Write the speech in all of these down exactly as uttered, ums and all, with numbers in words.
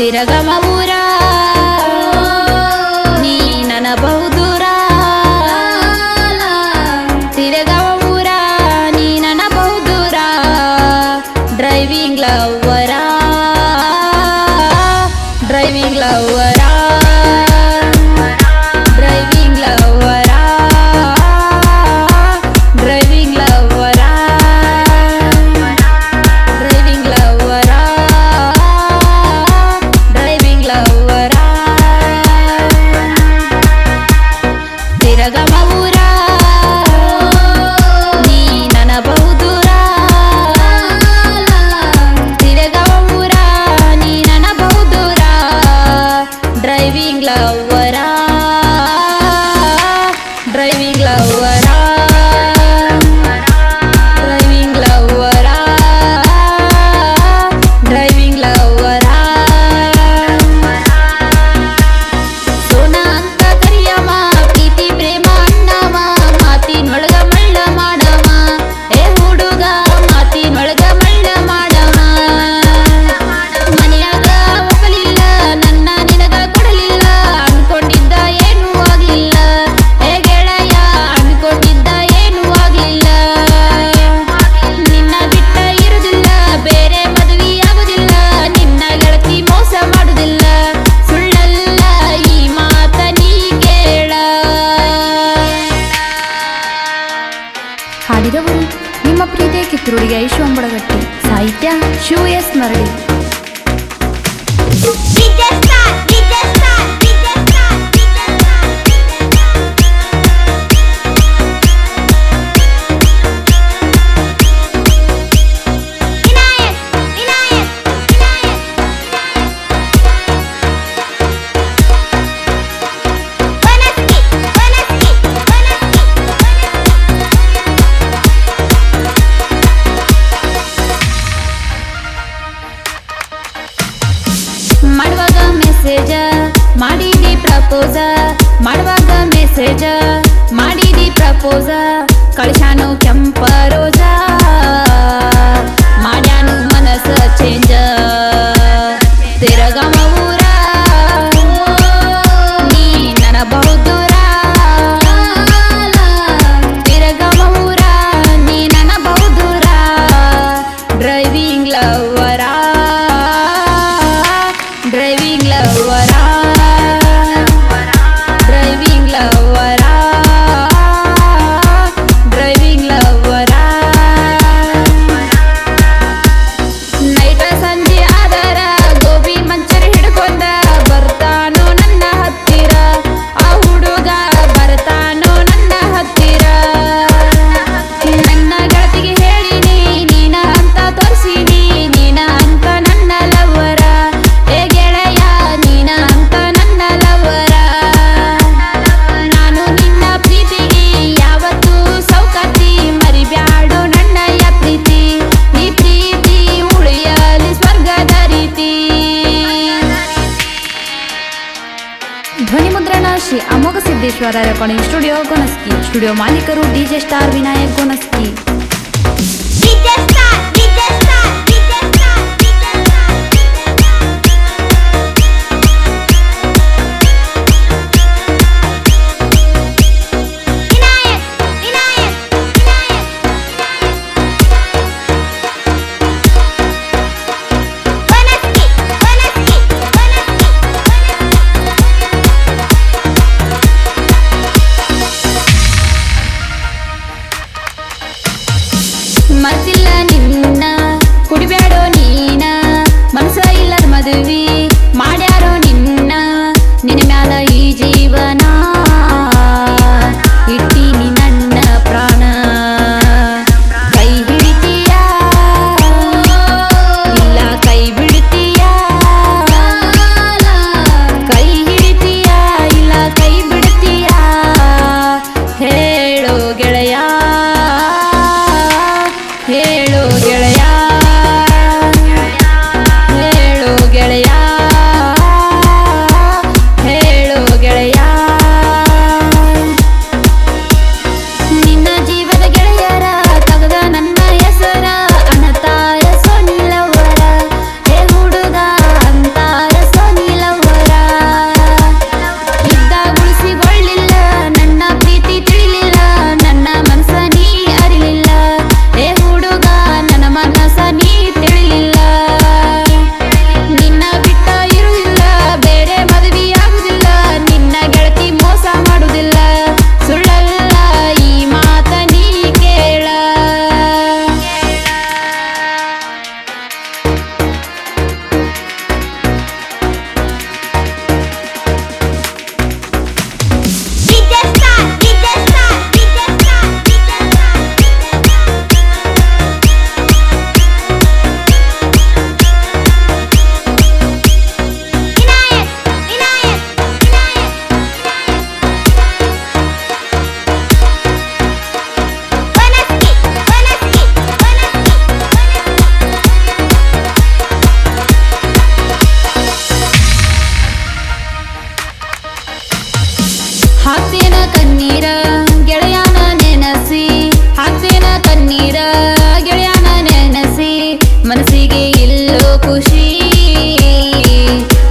ತಿರಗಮ ಊರ ನೀ ನನ್ನ ಬಹುದೂರ ತಿರಗಮ ಊರ ನೀ ನನ್ನ ಬಹುದೂರ driving lover driving lover driving lover driving lover driving lover driving lover ತಿರಗಮ ಊರ ನೀ ನನ್ನ ಬಹುದೂರ ತಿರಗಮ ಊರ ನೀ ನನ್ನ ಬಹುದೂರ driving lover driving lover driving lover driving lover ಸೋನ ಅಂತ ಕರಿಯಮ್ಮ ಪ್ರೀತಿ ಪ್ರೇಮ ಅಣ್ಣವ ಮಾತಿನೊಳಗ ಮಳ್ಳ ಮಾಡವ ಏ ಹುಡುಗ ಮಾತಿನೊಳಗ ಮಳ್ಳ ಮಾಡವ ಮನೆಯಾಗ ಒಪ್ಪಲಿಲ್ಲ ನನ್ನ ನಿನಗ ಕೊಡಲಿಲ್ಲ ಅನ್ಕೊಂಡಿದ್ದ ಏನೂ ಆಗ್ಲಿಲ್ಲ ಏ ಗೆಳೆಯ ಅನ್ಕೊಂಡಿದ್ದ ಏನೂ ಆಗ್ಲಿಲ್ಲ ನಿನ್ನ ಬಿಟ್ಟ ಇರುದಿಲ್ಲ ಬೇರೆ ಮದುವೆ ಆಗುದಿಲ್ಲ ನಿನ್ನ ಗೆಳತಿ ಮೋಸ ಮಾಡುದಿಲ್ಲ ಸುಳ್ಳಲ್ಲ ಈ ಮಾತ ನೀ ಕೇಳ. ಹಾಡಿದವರು ನಿಮ್ಮ ಪ್ರೀತಿಯ ಕಿತ್ತೂರಿಗೆ ಐಶು ಅಂಬಡಗಟ್ಟಿ, ಸಾಹಿತ್ಯ ಶಿವ ಎಸ್ ಮರಳಿ. ಮಾಡುವಾಗ ಮೆಸೇಜ ಮಾಡಿದಿ ಪ್ರಪೋಸ ಮಾಡುವಾಗ ಮೆಸೇಜ ಮಾಡಿದಿ ಪ್ರಪೋಸ ಕಳಿಸಾನು ಕೆಂಪ ರೋಜ ಮಾಡ್ಯಾನು ಮನಸ್ಸ ಚೇಂಜ ತಿರಗಮ ಊರ ನೀ ನನ್ನ ಬಹುದೂರ ತಿರಗಮ ಊರ ನೀ ನನ್ನ ಬಹುದೂರ driving lover driving lover driving lover driving lover night ಸಂಜೆ ಆದರ ಗೋಬಿ ಮಂಚೂರಿ ಹಿಡ್ಕೊಂಡ ಬರ್ತಾನೋ ನನ್ನ ಹತ್ತಿರ ಆ ಹುಡುಗ ಬರ್ತಾನೋ ನನ್ನ ಹತ್ತಿರ ನನ್ನ ಗೆಳತಿಗೆ ಹೇಳಿನಿ ನೀನ ಅಂತ ತೋರಿಸಿನಿ ನೀನ ಅಂತ ನನ್ನ ಲವ್ವರ ಏ ಗೆಳೆಯ ನೀನ ಅಂತ ನನ್ನ ಲವ್ವರ ನಾನು ನಿನ್ನ ಪ್ರೀತಿಗೆ ಯಾವತ್ತೂ ಸೌಕತಿ ಮರಿಬ್ಯಾಡು ನನ್ನಯ ಪ್ರೀತಿ ಈ ಪ್ರೀತಿ ಉಳಿಯಲಿ ಸ್ವರ್ಗದ ರೀತಿ. ಧ್ವನಿ ಮುದ್ರಣ Shri Amogha Siddeshwara recording studio Gonaski. Studio ಮಾಲೀಕರು ಡಿಜೆ ಸ್ಟಾರ್ ವಿನಾಯಕ್ ಗೊನಸ್ಕಿ. ಮರ್ತಿಲ್ಲ ನಿನ್ನ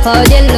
ಹೌದಿಲ್ಲ